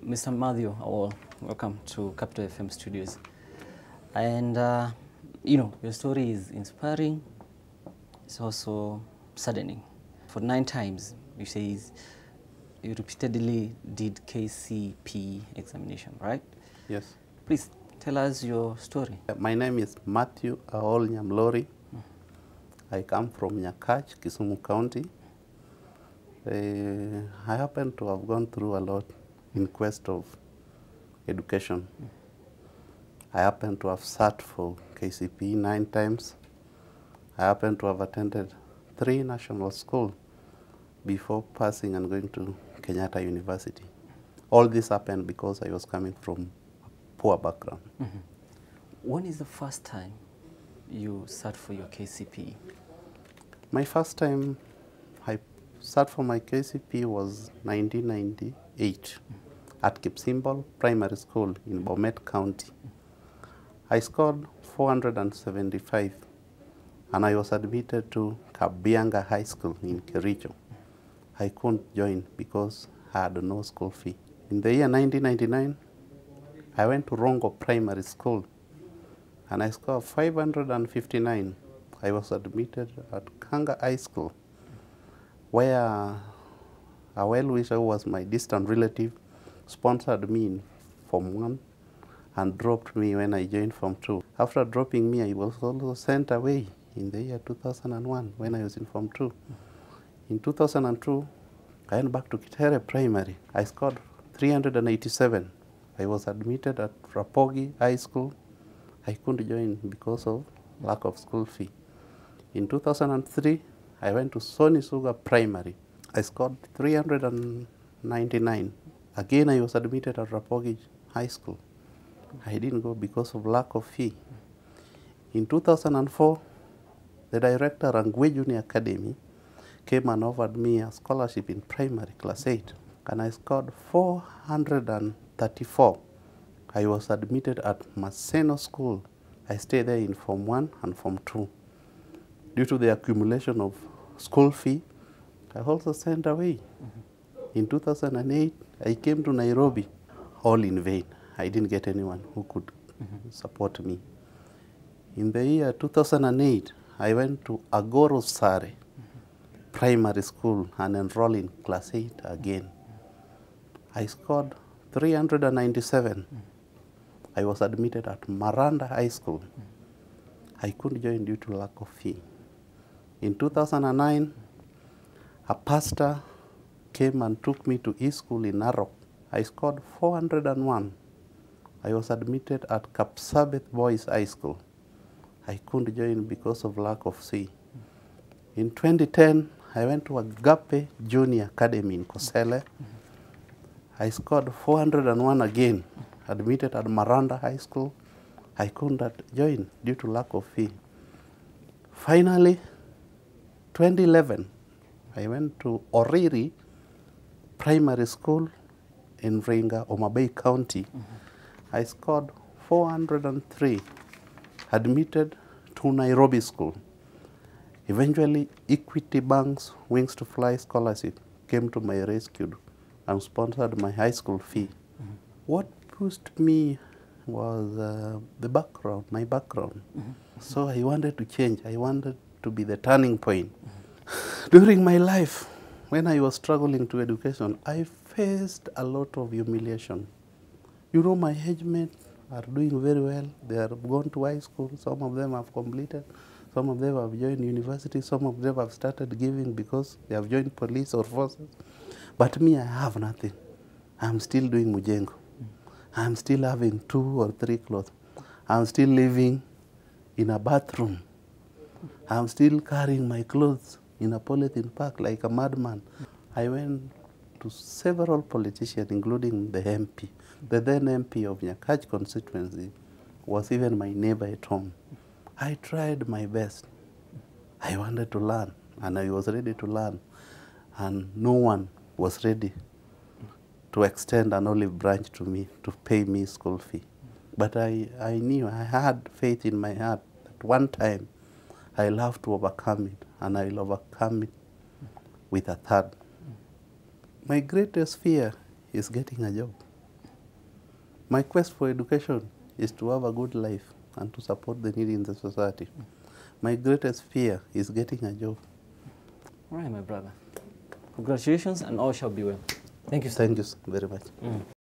Mr. Mathew Aol, welcome to Capital FM Studios. And, your story is inspiring. It's also saddening. For 9 times, you say you repeatedly did KCPE examination, right? Yes. Please tell us your story. My name is Mathew Aol Nyamlori. I come from Nyakach, Kisumu County. I happen to have gone through a lot in quest of education. I happen to have sat for KCPE 9 times. I happen to have attended 3 national schools before passing and going to Kenyatta University. All this happened because I was coming from a poor background. When is the first time you sat for your KCPE? My first time I sat for my KCPE was 1998 at Kapsabet Primary School in Bomet County. I scored 475 and I was admitted to Maranda High School in Kericho. I couldn't join because I had no school fee. In the year 1999, I went to Rongo Primary School and I scored 559. I was admitted at Kanga High School, where a well-wisher who was my distant relative sponsored me in Form 1 and dropped me when I joined Form 2. After dropping me, I was also sent away in the year 2001 when I was in Form 2. In 2002, I went back to Kitere Primary. I scored 387. I was admitted at Rapogi High School. I couldn't join because of lack of school fee. In 2003, I went to Soni Suga Primary. I scored 399. Again, I was admitted at Rapogi High School. I didn't go because of lack of fee. In 2004, the director of Agony Junior Academy came and offered me a scholarship in primary, class 8, and I scored 434. I was admitted at Maseno School. I stayed there in Form 1 and Form 2. Due to the accumulation of school fee, I also sent away. In 2008, I came to Nairobi, all in vain. I didn't get anyone who could support me. In the year 2008, I went to Agoro Sare Primary School and enrolled in class 8 again. I scored 397. I was admitted at Maranda High School. I couldn't join due to lack of fee. In 2009, a pastor came and took me to East School in Narok. I scored 401. I was admitted at Kapsabet Boys High School. I couldn't join because of lack of fee. In 2010, I went to Agape Junior Academy in Kosele. I scored 401 again, admitted at Maranda High School. I couldn't join due to lack of fee. Finally, 2011, I went to Oriri Primary School in Ringa, Omabay County. I scored 403, admitted to Nairobi School. Eventually, Equity Bank's Wings to Fly scholarship came to my rescue and sponsored my high school fee. What pushed me was the background, my background. So I wanted to change. I wanted to be the turning point. During my life, when I was struggling to education, I faced a lot of humiliation. You know, my age mates are doing very well. They have gone to high school. Some of them have completed. Some of them have joined university. Some of them have started giving because they have joined police or forces. But me, I have nothing. I'm still doing mujengo. I'm still having 2 or 3 clothes. I'm still living in a bathroom. I'm still carrying my clothes in a polythene pack like a madman. I went to several politicians, including the MP. The then MP of Nyakach constituency was even my neighbor at home. I tried my best. I wanted to learn, and I was ready to learn, and no one was ready to extend an olive branch to me to pay me school fee. But I knew, I had faith in my heart that one time I'll have to overcome it, and I'll overcome it with a third. My greatest fear is getting a job. My quest for education is to have a good life and to support the needy in the society. My greatest fear is getting a job. All right, my brother. Congratulations and all shall be well. Thank you, sir. Thank you very much.